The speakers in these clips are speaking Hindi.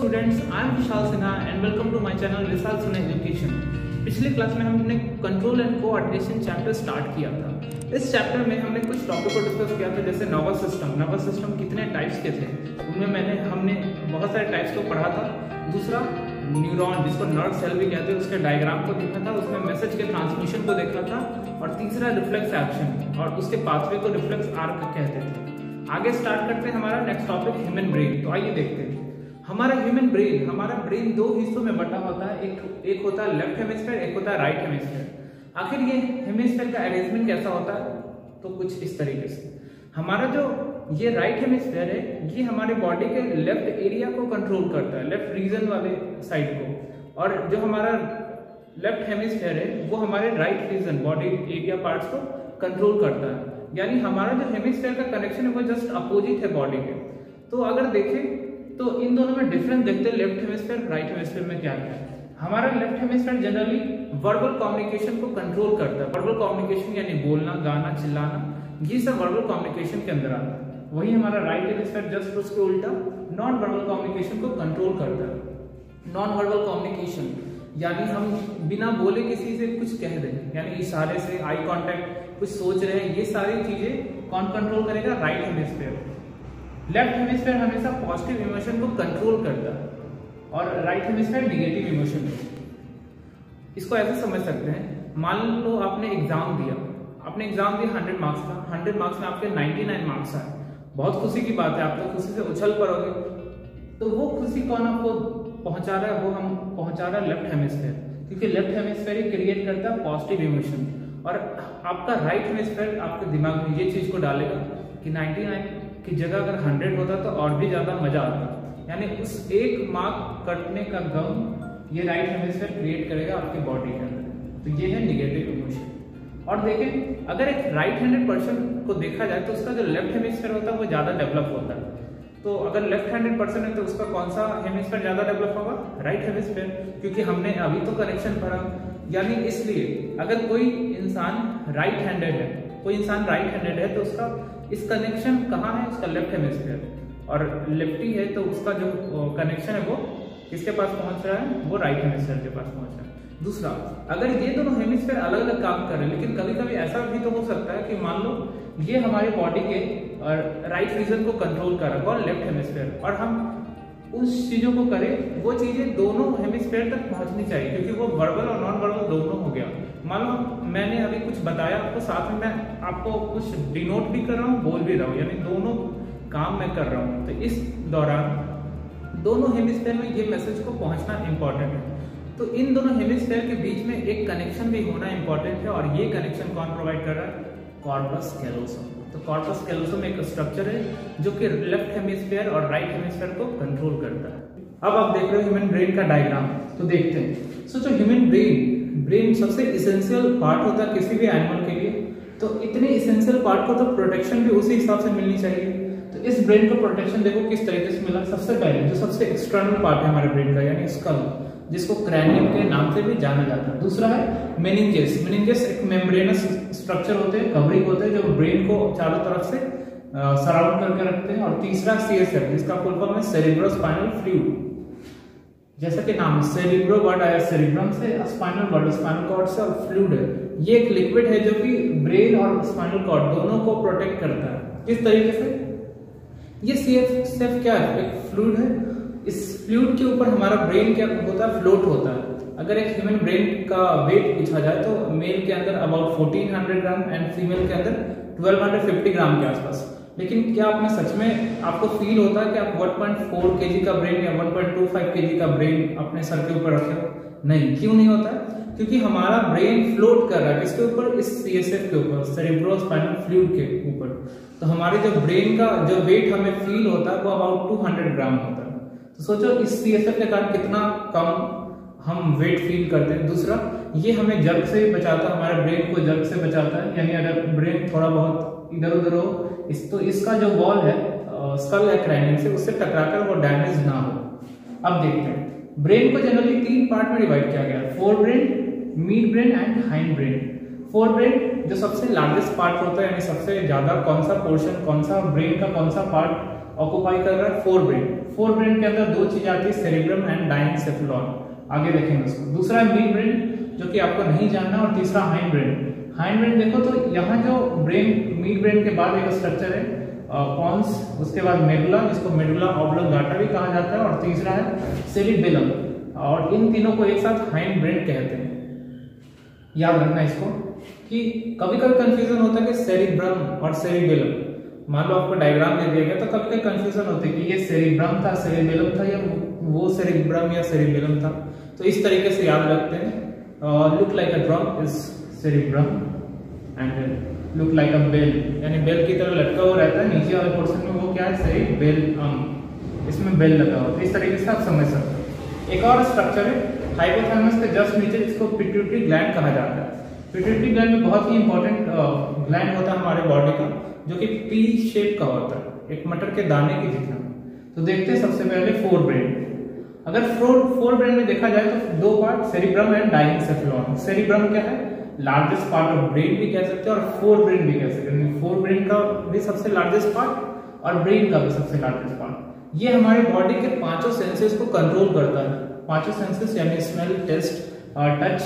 Students, I am Vishal Sinha and welcome to my channel Vishal Sinha education. पिछले क्लास में हमने control and coordination chapter start किया था। इस चैप्टर में हमने कुछ टॉपिक को डिस्कस किया था, जैसे नर्वस सिस्टम कितने टाइप्स के थे, उनमें हमने बहुत सारे टाइप्स को पढ़ा था। दूसरा, न्यूरॉन जिसको नर्व सेल भी कहते हैं, उसके डायग्राम को देखा था, उसमें मैसेज के ट्रांसमिशन को देखा था। और तीसरा, रिफ्लेक्स एक्शन और उसके पाथवे को रिफ्लेक्स आर्क कहते थे। आगे स्टार्ट करते हैं हमारा नेक्स्ट टॉपिक ह्यूमन ब्रेन। तो आइए देखते हैं हमारा ब्रेन दो हिस्सों में बटा होता है। एक होता है लेफ्ट हेमिस्फीयर, एक होता है राइट हेमिस्फीयर। आखिर ये हेमिस्फीयर का अरेंजमेंट कैसा होता है? तो कुछ इस तरीके से हमारा जो ये राइट हेमिस्फीयर है, ये हमारे बॉडी के लेफ्ट एरिया को कंट्रोल करता है, लेफ्ट रीजन वाले साइड को। और जो हमारा लेफ्ट हेमिस्फीयर है वो हमारे right region body area parts को कंट्रोल करता है। यानी हमारा जो हेमिस्फीयर का कनेक्शन है वो जस्ट अपोजिट है बॉडी के। तो अगर देखें तो इन दोनों में डिफरेंस देखते हैं, लेफ्ट हेमिस्फीयर राइट हेमिस्फीयर में क्या क्या है। हमारा left hemisphere generally verbal communication को कंट्रोल करता है। वर्बल कम्युनिकेशन यानी बोलना, गाना, चिल्लाना, ये सब वर्बल कम्युनिकेशन के अंदर आता है। वही हमारा राइट हेमिस्फीयर जस्ट उसके उल्टा नॉन वर्बल कम्युनिकेशन को कंट्रोल करता है। नॉन वर्बल कम्युनिकेशन यानी हम बिना बोले किसी से कुछ कह दें, यानी इशारे से, आई कांटेक्ट, कुछ सोच रहे हैं, ये सारी चीजें कौन कंट्रोल करेगा? Right hemisphere. लेफ्ट हेमिस्फीयर हमेशा पॉजिटिव इमोशन को कंट्रोल करता है और राइट हेमिस्फीयर नेगेटिव इमोशन। इसको ऐसे समझ सकते हैं, मान लो आपने एग्जाम दिया 100 मार्क्स का, 100 मार्क्स में आपके 99 मार्क्स आए। बहुत खुशी की बात है, आप तो खुशी से उछल पड़ोगे। तो वो खुशी कौन आपको पहुंचा रहा है? वो हम पहुंचा रहा है लेफ्ट हेमिस्फीयर, क्योंकि लेफ्ट हेमिस्फीयर ही क्रिएट करता है पॉजिटिव इमोशन। और आपका राइट हेमिस्फीयर आपके दिमाग में ये चीज को डालेगा कि 99 की जगह अगर 100 होता तो और भी ज्यादा मजा आता। यानी उस एक मार्क कटने का गम ये राइट हेमिस्फीयर क्रिएट करेगा आपकी बॉडी के अंदर। तो ये है नेगेटिव इमोशन। और देखें, अगर एक राइट हैंडेड पर्सन को देखा जाए तो उसका जो लेफ्ट हेमिस्फीयर होता है वो ज्यादा डेवलप होता है। तो अगर लेफ्ट हैंडेड पर्सन है तो उसका कौन सा हेमिस्फीयर ज्यादा डेवलप होगा? राइट हेमिस्फीयर, क्योंकि हमने अभी तो कनेक्शन पढ़ा। यानी इसलिए अगर कोई इंसान राइट हैंडेड है तो उसका इस कनेक्शन कहाँ है? उसका लेफ्ट हेमिस्फीयर। और लेफ्टी है तो उसका जो कनेक्शन है वो किसके पास पहुंच रहा है? वो राइट हेमिस्फीयर के पास पहुंच रहा है। दूसरा, अगर ये दोनों हेमिस्फीयर अलग अलग काम कर रहे हैं, लेकिन कभी कभी ऐसा भी तो हो सकता है कि मान लो ये हमारे बॉडी के राइट रीजन को कंट्रोल कर रहा है, लेफ्ट हेमिस्फीयर, और हम उस चीजों को करें, वो चीजें दोनों हेमिस्फीयर तक पहुंचनी चाहिए, क्योंकि वो वर्बल और नॉन वर्बल दोनों हो गया। मान लो मैंने अभी कुछ बताया आपको, साथ में मैं आपको कुछ डिनोट भी कर रहा हूँ, बोल भी रहा हूँ, यानी दोनों काम मैं कर रहा हूँ। तो इस दौरान दोनों हेमिस्फीयर में ये मैसेज को पहुंचना इंपॉर्टेंट है। तो इन दोनों हेमिस्फीयर के बीच में एक कनेक्शन भी होना इंपॉर्टेंट है, और ये कनेक्शन कौन प्रोवाइड कर रहा है? Corpus callosum. तो कॉर्पस कैलोसम एक स्ट्रक्चर है जो कि लेफ्ट हेमिस्फीयर और राइट हेमिस्फीयर को कंट्रोल करता है। अब आप देख रहे हो ह्यूमन ब्रेन का डायग्राम, तो देखते हैं। सोचो, ह्यूमन ब्रेन सबसे इसेंशियल पार्ट होता है किसी भी एनिमल के लिए। तो इतने इसेंशियल पार्ट को तो प्रोटेक्शन भी उसी हिसाब से मिलनी चाहिए। तो इस ब्रेन को प्रोटेक्शन देखो किस तरीके से मिला। सबसे पहले जो सबसे एक्सटर्नल पार्ट है हमारे ब्रेन का, यानी स्कल, जिसको क्रैनियम के नाम से भी जाना जाता है। दूसरा है मेनिंजेस एक मेम्ब्रेनस स्ट्रक्चर होते हैं, कवरिंग होते हैं, जो ब्रेन को चारों तरफ से सराउंड करके रखते हैं। और तीसरा CSF, जिसका फुल फॉर्म है सेरेब्रोस्पाइनल फ्लूइड। जैसा कि नाम, सेरेब्रो वर्ड आया सेरेब्रम से, स्पाइनल वर्ड स्पाइनल कॉर्ड से, और फ्लूइड है ये एक लिक्विड है जो कि ब्रेन और स्पाइनल कॉर्ड दोनों को प्रोटेक्ट करता है। किस तरीके से? ये CSF क्या है? एक फ्लूइड है। इस फ्लूइड के ऊपर हमारा ब्रेन क्या होता है? फ्लोट होता है। अगर एक ह्यूमन ब्रेन का वेट पूछा जाए तो मेल के अंदर अबाउट 1400 ग्राम एंड फीमेल के अंदर 1250 ग्राम के आसपास। लेकिन क्या आपने सच में आपको फील होता है कि आप 1.4 kg का ब्रेन या 1.25 kg का ब्रेन अपने सर के ऊपर रखे हो? नहीं। क्यों नहीं होता है? क्योंकि हमारा ब्रेन फ्लोट कर रहा है किसके ऊपर? इस CSF के ऊपर, सेरेब्रोस्पाइनल फ्लूइड के ऊपर। तो हमारे जो ब्रेन का जो वेट हमें फील होता है वो अबाउट 200 ग्राम होता है। तो सोचो इस CSF के कारण कितना कम हम वेट फील करते हैं। दूसरा, ये हमें जर्क से बचाता है, हमारे ब्रेन को जर्क से बचाता है। यानी अगर ब्रेन थोड़ा बहुत इधर उधर हो, तो इसका जो वॉल है, स्कल है क्रैनियम से, उससे टकराकर वो डैमेज ना हो। अब देखते हैं, ब्रेन को जनरली 3 पार्ट में डिवाइड किया गया है, fore brain, mid brain and hind brain. Fore brain जो सबसे लार्जेस्ट पार्ट होता है, यानी सबसे ज्यादा कौन सा पोर्शन, कौन सा ब्रेन का कौन सा पार्ट ऑक्युपाई कर रहा है फोर ब्रेन। फोर ब्रेन के अंदर दो चीज आती है, सेरिब्रम एंड डाइनसेफेलॉन, आगे देखेंगे उसको। दूसरा है मिड ब्रेन जो कि आपको नहीं जानना, और तीसरा हाइंड ब्रेन। हाइंड ब्रेन देखो तो यहाँ जो ब्रेन, मिड ब्रेन के बाद एक स्ट्रक्चर है पॉन्स, उसके बाद मेडुला जिसको मेडुला ऑब्लोंगाटा भी कहा जाता है, और तीसरा है सेरिबेलम, और इन तीनों को एक साथ हाइंड ब्रेन कहते हैं। याद रखना इसको कि कभी कभी कंफ्यूजन होता है कि सेरिब्रम और सेरिबेलम, मान लो आपको डायग्राम दे दिया गया तो कभी कभी कंफ्यूजन होती है कि ये सेरिब्रम था, सेरिबेलम था, या वो सेरिब्रम या सेरिबेलम था। तो इस तरीके से याद रखते हैं। Look like a drum is cerebrum and look like a bell, यानी बेल की तरह लटका हुआ रहता है, नीचे वाले पोर्शन में वो क्या है, सेरिबेलम, इसमें बेल लगा हुआ है। इस तरीके से आप समझ सकते हैं। एक और स्ट्रक्चर है हाइपोथैलेमस के जस्ट नीचे, जिसको पिट्यूटरी ग्लैंड कहा जाता है। पिट्यूटरी ग्लैंड में बहुत ही इंपॉर्टेंट ग्लैंड होता है हमारे बॉडी का, जो कि पी शेप का होता है, एक मटर के दाने की जितना। तो देखते हैं सबसे पहले फोर ब्रेन। अगर फोर ब्रेन में देखा जाए तो दो part, cerebrum and diencephalon. Cerebrum क्या है, लार्जेस्ट पार्ट ऑफ ब्रेन भी कह सकते हैं और फोर ब्रेन भी कह सकते हैं। फोर ब्रेन का भी सबसे लार्जेस्ट पार्ट और ब्रेन का भी सबसे लार्जेस्ट पार्ट। ये हमारे बॉडी के पांचों सेंसेस को कंट्रोल करता है। पांचों सेंसेस यानी स्मेल, टेस्ट, टच,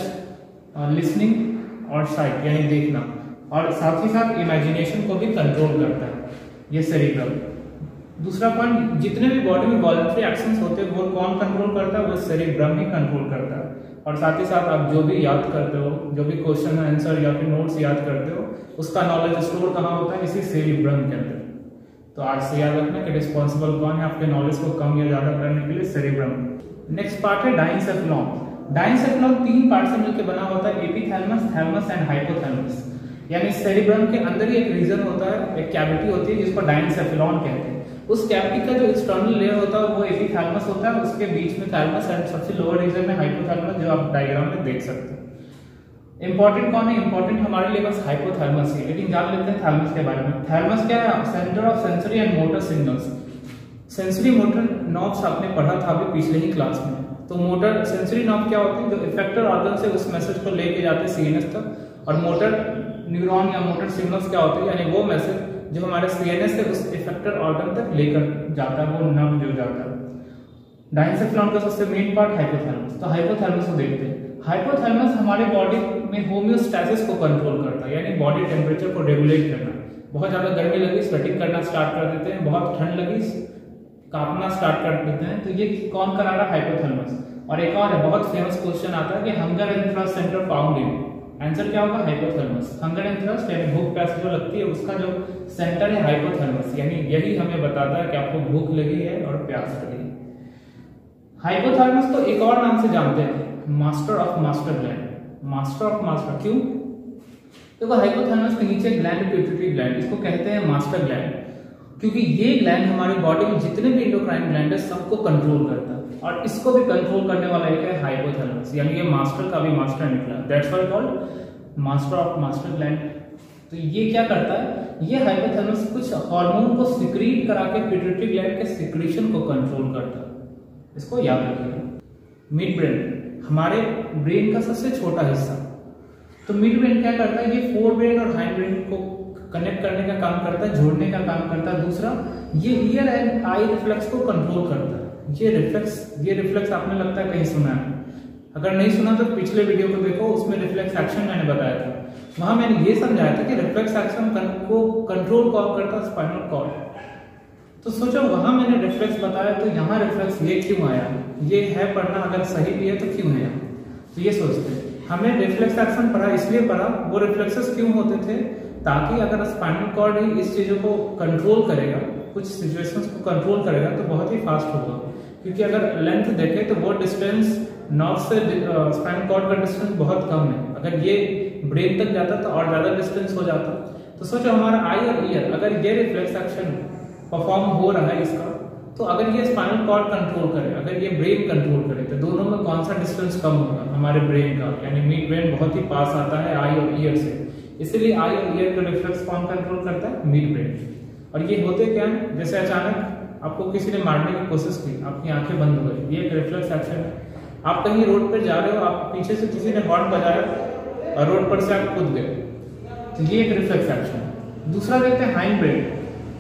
लिसनिंग और साइट यानी देखना, और साथ ही साथ इमेजिनेशन को भी कंट्रोल करता है ये सेरिब्रम। दूसरा पॉइंट, जितने भी बॉडी में वॉलंटरी एक्शंस होते हैं वो कौन कंट्रोल करता है, वो सेरिब्रम ही कंट्रोल करता है। और साथ ही साथ आप जो भी याद करते हो, जो भी क्वेश्चन आंसर या फिर नोट्स याद करते हो, उसका नॉलेज स्टोर कहाँ होता है, इसी सेरिब्रम के अंदर। तो आज से याद रखना कि रिस्पॉन्सिबल कौन है आपके नॉलेज को कम या ज्यादा करने के लिए, सेरिब्रम। नेक्स्ट पार्ट है डाइनसेफेलॉन। डाइनसेफेलॉन तीन पार्ट से मिलकर बना होता है, एपिथैलेमस, थैलेमस एंड हाइपोथैलेमस। यानी सेरिब्रम के अंदर ही एक रीजन होता है, एक कैविटी होती है जिसको डाइनसेफेलॉन कहते हैं। उस कैविटी का जो एक्सटर्नल लेयर होता है वो एपिथैलेमस होता है, उसके बीच में थैलेमस एंड सबसे लोअर रीजन में हाइपोथैलेमस, जो आप डायग्राम में देख सकते हैं। इंपॉर्टेंट कौन है, इंपॉर्टेंट हमारे लिए बस हाइपोथैलेमस ही, लेकिन जान लेते हैं थैलेमस के बारे में। थैलेमस क्या है, centre of sensory and motor signals. Sensory motor knobs आपने पढ़ा था अभी पिछले ही क्लास में। तो मोटर सेंसरी नॉब क्या होती है, जो इफेक्टर ऑर्गन से उस मैसेज को लेके जाते हैं सीएनएस तक, और मोटर न्यूरॉन या मोटर सिग्नल्स क्या होते हैं, यानी वो मैसेज जो हमारे सीएनएस से उस इफेक्टर ऑर्गन तक लेकर जाता है, वो नर्व जो जाता है। डाइनसेफेलॉन का सबसे मेन पार्ट हाइपोथैलेमस। तो हाइपोथैलेमस को देखते हैं। हाइपोथैलेमस हमारे बॉडी में होमियोस्टैसिस को कंट्रोल करता है, यानी बॉडी टेम्परेचर को रेगुलेट करना। बहुत ज्यादा गर्मी लगी, स्वेटिंग करना स्टार्ट कर देते हैं, बहुत ठंड लगी, कांपना स्टार्ट कर देते हैं, तो ये कौन करा रहा है, हाइपोथैलेमस। और एक और है, बहुत फेमस क्वेश्चन आता है कि hunger and thirst centre found in, answer क्या होगा, हाइपोथैलेमस। हंगर एंड थ्रस्ट यानी भूख प्यास जो लगती है उसका जो सेंटर है हाइपोथैलेमस, यानी यही हमें बताता है कि आपको भूख लगी है और प्यास लगी है। हाइपोथैलेमस को एक और नाम से जानते हैं, master of master gland. Master of master क्यों, देखो हाइपोथैलेमस के नीचे ग्लैंड, पिट्यूटरी ग्लैंड, इसको कहते हैं मास्टर ग्लैंड, क्योंकि ये ग्लैंड हमारी बॉडी में जितने भी एंडोक्राइन ग्लैंड है सबको कंट्रोल करता है, और इसको भी कंट्रोल करने वाला एक है हाइपोथैलेमस, यानी ये मास्टर का भी मास्टर निकला, that's why called master of master gland. तो ये क्या करता है, ये हाइपोथैलेमस कुछ हार्मोन को सिक्रीट करा के पिट्यूटरी ग्लैंड के सिक्रीशन को कंट्रोल करता है, इसको याद रखिएगा। मिड ब्रेन हमारे ब्रेन का सबसे छोटा हिस्सा। तो मिड ब्रेन क्या करता है, ये फोर ब्रेन और हाइंड ब्रेन को कनेक्ट करने का काम करता है, जोड़ने का काम करता है। दूसरा, ये ईयर एंड आई रिफ्लेक्स को कंट्रोल करता है। ये रिफ्लेक्स आपने लगता है कहीं सुना है, अगर नहीं सुना तो पिछले वीडियो को देखो, उसमें रिफ्लेक्स एक्शन मैंने बताया था। वहां मैंने ये समझाया था कि रिफ्लेक्स एक्शन को कंट्रोल कौन करता है, स्पाइनल कॉर्ड। तो सोचो वहां मैंने रिफ्लेक्स बताया, तो यहाँ रिफ्लेक्स ये क्यों आया, ये है पढ़ना, अगर सही भी है तो क्यों है। तो ये सोचते हैं, हमने रिफ्लेक्स एक्शन पढ़ा इसलिए पढ़ा, वो रिफ्लेक्सेस क्यों होते थे, ताकि अगर स्पाइनल कॉर्ड ही इस चीजों को कंट्रोल करेगा, कुछ सिचुएशंस को कंट्रोल करेगा, तो बहुत ही फास्ट होगा। क्योंकि अगर लेंथ देखें तो वो डिस्टेंस नर्व से स्पाइनल कॉर्ड का डिस्टेंस बहुत कम है, अगर ये ब्रेन तक जाता तो और ज्यादा डिस्टेंस हो जाता। तो सोचो हमारा आई और ईयर, अगर ये रिफ्लेक्स एक्शन परफॉर्म हो रहा है इसका, तो अगर ये स्पाइनल कॉर्ड कंट्रोल करे, अगर ये ब्रेन कंट्रोल करे, तो दोनों में कौन सा डिस्टेंस कम होगा, हमारे ब्रेन का, यानी मिड ब्रेन बहुत ही पास आता है आई और ईयर से, इसलिए आई और ईयर का रिफ्लेक्स कौन कंट्रोल करता है, मिड ब्रेन। और ये होते क्या है, जैसे अचानक आपको किसी ने मारने की कोशिश की, आपकी आंखें बंद हो गई, ये एक रिफ्लेक्स एक्शन है। आप कहीं रोड पर जा रहे हो, आप पीछे से किसी ने हॉर्न बजाया और रोड पर से आप कूद गए, तो ये एक रिफ्लेक्स एक्शन है। दूसरा देखते हैं hind brain.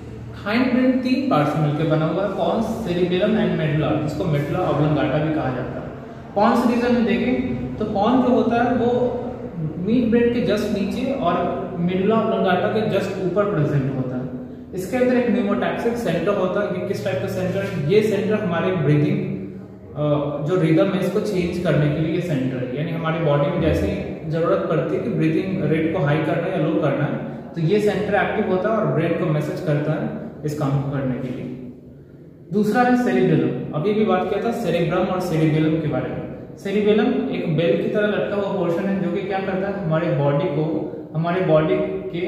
Hind brain 3 part से मिलकर बना हुआ है, पॉन्स, सेरिबेलम एंड मेडुला, जिसको मेडुला ऑब्लोंगाटा भी कहा जाता है। पॉन्स रीजन में देखें तो पॉन्स जो होता है वो मिड ब्रेन के जस्ट नीचे और मेडुला ऑब्लोंगाटा के जस्ट ऊपर प्रेजेंट होता है। इसके अंदर एक न्यूमोटैक्सिक सेंटर होता है। ये किस टाइप का सेंटर है? ये सेंटर हमारे ब्रीदिंग जो रिदम है इसको चेंज करने के लिए सेंटर है, यानी हमारी बॉडी में जैसे जरूरत पड़ती है कि ब्रीदिंग रेट को हाई करना है या लो करना है, तो ये सेंटर एक्टिव होता है और ब्रेन को मैसेज करता है इस काम को करने के लिए। दूसरा है सेरिबेलम। अभी भी बात किया था सेरिब्रम और सेरिबेलम के बारे में। सेरिबेलम एक बेल की तरह लटका हुआ पोर्शन है जो कि क्या करता है, हमारे बॉडी के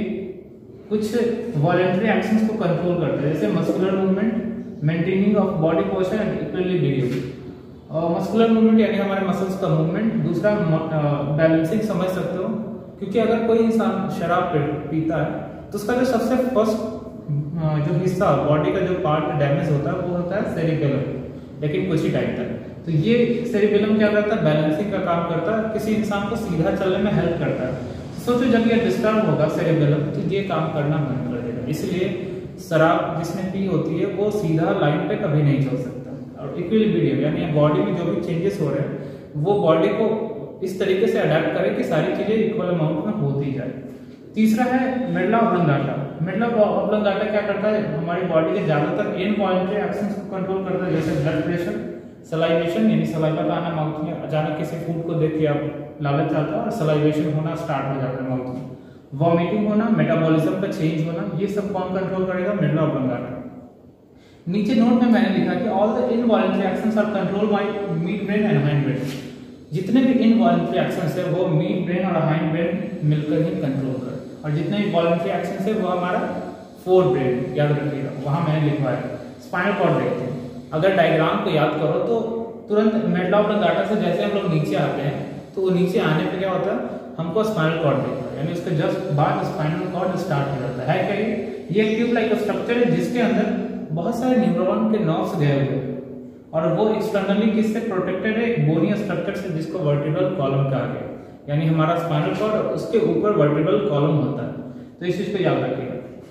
कुछ वॉलेंटरी एक्शंस को कंट्रोल करता है, जैसे muscular movement, maintaining of body posture and equilibrium. Muscular movement यानी हमारे मसल्स का मूवमेंट। दूसरा बैलेंसिंग, समझ सकते हो, क्योंकि अगर कोई इंसान शराब पीता है तो उसका जो सबसे फर्स्ट जो हिस्सा बॉडी का जो पार्ट डैमेज होता है वो होता है सेरिबेलम, लेकिन कुछ ही टाइम तक। तो ये सेरिबेलम क्या करता है, बैलेंसिंग का काम करता है, किसी इंसान को सीधा चलने में हेल्प करता है। सोचो जब ये डिस्टर्ब होगा सेरिबेलम तो ये काम करना बंद कर देगा, इसलिए शराब जिसने पी होती है वो सीधा लाइन पे कभी नहीं चल सकता। और इक्विलिब्रियम यानी बॉडी में जो भी चेंजेस हो रहे हैं वो बॉडी को इस तरीके से अडेप्ट करे कि सारी चीजें इक्वल अमाउंट में होती जाए। तीसरा है मेडुला ऑब्लोंगाटा। मेडुला ऑब्लोंगाटा क्या करता है, हमारी बॉडी के ज्यादातर इनवॉलंटरी एक्शंस को कंट्रोल करता है, जैसे ब्लड प्रेशर, सलाइवेशन यानी सलाइवा का आना माउथ में, अचानक किसी फूड को देख के आप लालच आता है और सलाइवेशन होना स्टार्ट हो जाता है माउथ में, वॉमिटिंग होना, मेटाबॉलिज्म का चेंज होना, ये सब कौन कंट्रोल करेगा, मेडुला ऑब्लोंगाटा। नीचे नोट में मैंने लिखा कि all the involuntary actions are controlled by mid brain and hind brain. जितने भी इनवॉलंटरी एक्शंस है वो मिड ब्रेन और हाइंड ब्रेन मिलकर ही कंट्रोल करे, और जितने भी वॉलंटरी एक्शंस है वो हमारा फोर ब्रेन, याद रखिएगा, वहां मैंने लिखवाया। स्पाइनल कॉर्ड देखते हैं, अगर डायग्राम को याद करो तो तुरंत मेडुला ऑब्लोंगाटा से जैसे हम लोग नीचे आते हैं तो वो नीचे आने पे क्या होता है, हमको स्पाइनल कॉर्ड दिखता है, यानी उसके जस्ट बाद स्पाइनल कॉर्ड स्टार्ट हो जाता है। क्या ये ट्यूब लाइक स्ट्रक्चर है जिसके अंदर बहुत सारे न्यूरॉन के नर्व्स गए हुए हैं और वो एक्सटर्नली किससे प्रोटेक्टेड है, एक बोनी स्ट्रक्चर से जिसको वर्टिब्रल कॉलम कहा गया, यानी हमारा स्पाइनल कॉर्ड उसके ऊपर वर्टिब्रल कॉलम होता है। तो इस चीज को याद रखिएगा।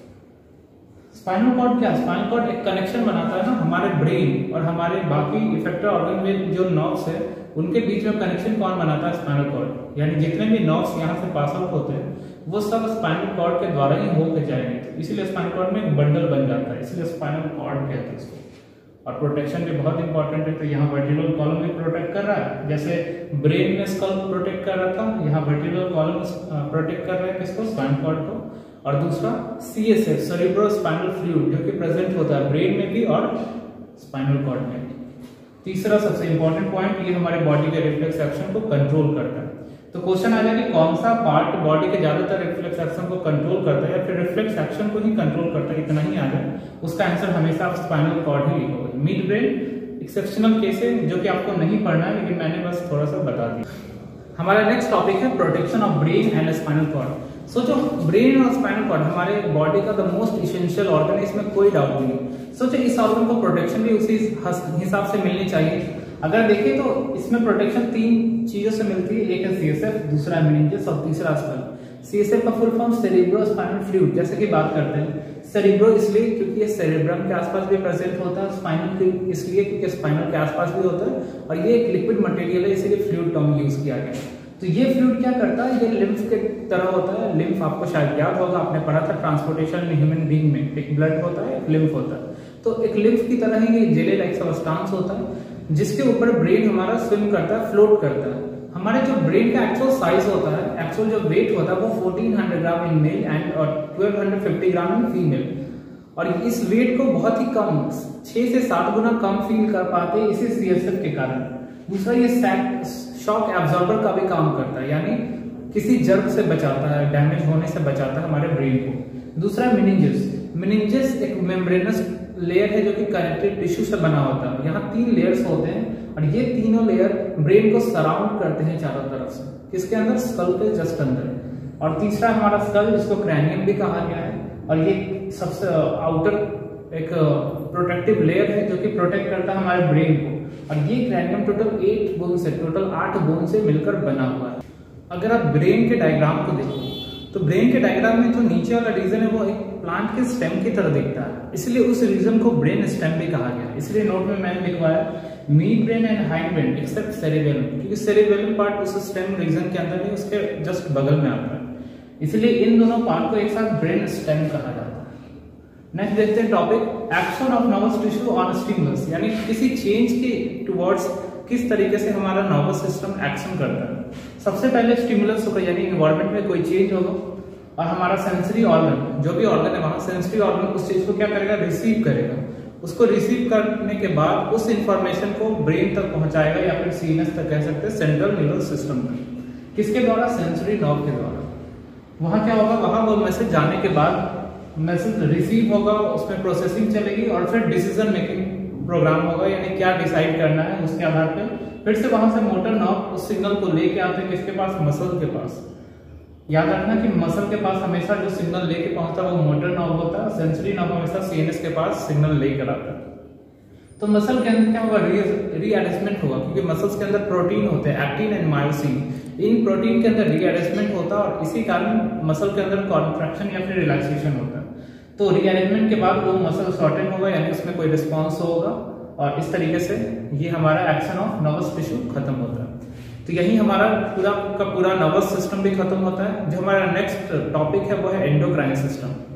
स्पाइनल कॉर्ड क्या, स्पाइनल कॉर्ड एक कनेक्शन बनाता है ना हमारे ब्रेन और हमारे बाकी इफेक्टर ऑर्गन में जो नर्व्स है उनके बीच में कनेक्शन कौन बनाता है, स्पाइनल कॉर्ड। यानी जितने भी नर्व्स यहाँ से पास आउट होते हैं वो सब स्पाइनल कॉर्ड के द्वारा ही होकर जाएंगे, तो इसीलिए स्पाइनल कॉर्ड में एक बंडल बन जाता है, इसलिए स्पाइनल कॉर्ड कहते हैं इसको। और प्रोटेक्शन भी बहुत इंपॉर्टेंट है, तो यहाँ वर्टिब्रल कॉलम भी प्रोटेक्ट कर रहा है, जैसे ब्रेन में स्कल प्रोटेक्ट कर रहा था, यहाँ वर्टिब्रल कॉलम प्रोटेक्ट कर रहा है किसको, स्पाइनल कॉर्ड को। और दूसरा CSF, सेरेब्रोस्पाइनल फ्लूइड, जो कि प्रेजेंट होता है ब्रेन में भी और स्पाइनल कॉर्ड में। तीसरा सबसे इंपॉर्टेंट पॉइंट, ये हमारे बॉडी के रिफ्लेक्स एक्शन को कंट्रोल करता है। तो क्वेश्चन आ जाएगा कि कौन सा पार्ट बॉडी के ज्यादातर रिफ्लेक्स एक्शन को कंट्रोल करता है या फिर रिफ्लेक्स एक्शन को ही कंट्रोल करता है, इतना ही आ जाए, उसका आंसर हमेशा आप स्पाइनल कॉर्ड ही लिखोगे। मिड ब्रेन एक्सेप्शनल केस है जो कि आपको नहीं पढ़ना है, लेकिन मैंने बस थोड़ा सा बता दिया। हमारा नेक्स्ट टॉपिक है protection of brain and spinal cord. सोचो ब्रेन और स्पाइनल कॉर्ड हमारे बॉडी का द मोस्ट इसेंशियल ऑर्गन है, इसमें कोई डाउट नहीं। सोचो इस ऑर्गन को प्रोटेक्शन भी उसी हिसाब से मिलनी चाहिए। अगर देखें तो इसमें प्रोटेक्शन 3 चीजों से मिलती है, एक है CSF, दूसरा मेनिंजेस और तीसरा स्कल। CSF का फुल फॉर्म सेरेब्रोस्पाइनल फ्लूइड, जैसे कि बात करते हैं सेरेब्रो इसलिए क्योंकि ये सेरेब्रम के आसपास भी प्रेजेंट होता है, स्पाइनल इसलिए क्योंकि स्पाइनल के आसपास भी होता है, और ये एक लिक्विड मटेरियल है इसीलिए फ्लूइड टर्म यूज किया गया। तो ये फ्लूइड क्या करता है, ये लिम्फ के तरह होता है। लिम्फ आपको शायद याद होगा, आपने पढ़ा था ट्रांसपोर्टेशन ह्यूमन बीइंग में, एक ब्लड होता है एक लिम्फ होता है, तो एक लिम्फ की तरह ही ये जेली लाइक सब्सटेंस होता है जिसके ऊपर ब्रेन हमारा स्विम करता है, फ्लोट करता है। हमारे जो ब्रेन का एक्चुअल साइज होता है, एक्चुअल जो वेट होता है वो 1400 ग्राम इन मेल एंड और 1250 ग्राम इन फीमेल, और इस वेट को बहुत ही कम 6 से 7 गुना कम फील कर पाते हैं इसी CSF के कारण। दूसरा ये शॉक एब्जॉर्बर का भी काम करता है, यानी किसी जर्क से बचाता है, डैमेज होने से बचाता है हमारे ब्रेन को। दूसरा मेनिंजेस एक मेम्ब्रेनस लेयर है जो कि कनेक्टिव टिश्यू से बना होता है। यहाँ 3 लेयर्स होते हैं और ये तीनों लेयर ब्रेन को सराउंड करते हैं चारों तरफ से, किसके अंदर, स्कल के जस्ट अंदर। और तीसरा हमारा स्कल जिसको क्रैनियम भी कहा गया है, और ये सबसे आउटर एक प्रोटेक्टिव लेयर है जो कि प्रोटेक्ट करता है हमारे ब्रेन को। और ये क्रैनियम टोटल 8 बोन से मिलकर बना हुआ है। अगर आप ब्रेन के डायग्राम को देखो तो ब्रेन के डायग्राम में जो नीचे वाला रीजन है वो एक प्लांट के स्टेम की तरह दिखता है, इसलिए उस रीजन को ब्रेन स्टेम भी कहा गया। इसलिए नोट में मैंने लिखवाया mid brain and hind brain except cerebellum, क्योंकि सेरेबेलम पार्ट उस स्टेम रीजन के अंदर नहीं, उसके जस्ट बगल में आता है, इसलिए इन दोनों पार्ट को एक साथ ब्रेन स्टेम कहा जाता है। नेक्स्ट देखते हैं topic action of nervous tissue on stimulus, यानी किसी चेंज के टुवर्ड्स किस तरीके से हमारा नर्वस सिस्टम एक्शन करता है। सबसे पहले स्टिमुलस होगा, यानी इन्वायरमेंट में कोई चेंज होगा और हमारा सेंसरी ऑर्गन, जो भी ऑर्गन है वहां सेंसरी ऑर्गन उस चीज को क्या करेगा, रिसीव करेगा। उसको रिसीव करने के बाद उस इंफॉर्मेशन को ब्रेन तक पहुंचाएगा या फिर सीएनएस तक कह सकते हैं, सेंट्रल नर्वस सिस्टम तक। किसके द्वारा, सेंसरी नर्व के द्वारा। वहां क्या होगा, वहां वो मैसेज जाने के बाद मैसेज रिसीव होगा, उसमें प्रोसेसिंग चलेगी और फिर डिसीजन मेकिंग प्रोग्राम होगा, यानी क्या डिसाइड करना है उसके आधार पर फिर से वहां से मोटर नर्व उस सिग्नल को लेके आते हैं किसके पास, मसल के पास। याद रखना कि मसल के पास हमेशा जो सिग्नल लेके पहुंचता है वो मोटर नर्व होता है, सेंसरी नर्व हमेशा सीएनएस के पास सिग्नल लेकर आता है। तो मसल के अंदर क्या होगा, रीअरेंजमेंट होगा, क्योंकि मसल्स के अंदर प्रोटीन होते हैं एक्टिन एंड मायोसिन, इन प्रोटीन के अंदर रीअरेंजमेंट होता है और इसी कारण मसल के अंदर कॉन्ट्रैक्शन या फिर रिलैक्सेशन होता है। तो रीअरेंजमेंट के बाद वो मसल शॉर्टेन होगा, यानी उसमें कोई रिस्पॉन्स होगा और इस तरीके से ये हमारा एक्शन ऑफ नर्वस टिश्यू खत्म होता है। तो यही हमारा पूरा का पूरा नर्वस सिस्टम भी खत्म होता है। जो हमारा नेक्स्ट टॉपिक है वो है एंडोक्राइन सिस्टम।